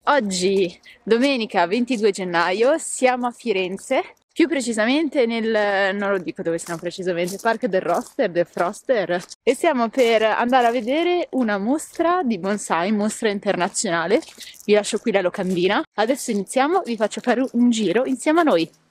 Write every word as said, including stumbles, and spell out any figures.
Oggi, domenica ventidue gennaio, siamo a Firenze, più precisamente nel, non lo dico dove siamo precisamente, Park del Roster, del Froster, e stiamo per andare a vedere una mostra di bonsai, mostra internazionale. Vi lascio qui la locandina. Adesso iniziamo, vi faccio fare un giro insieme a noi.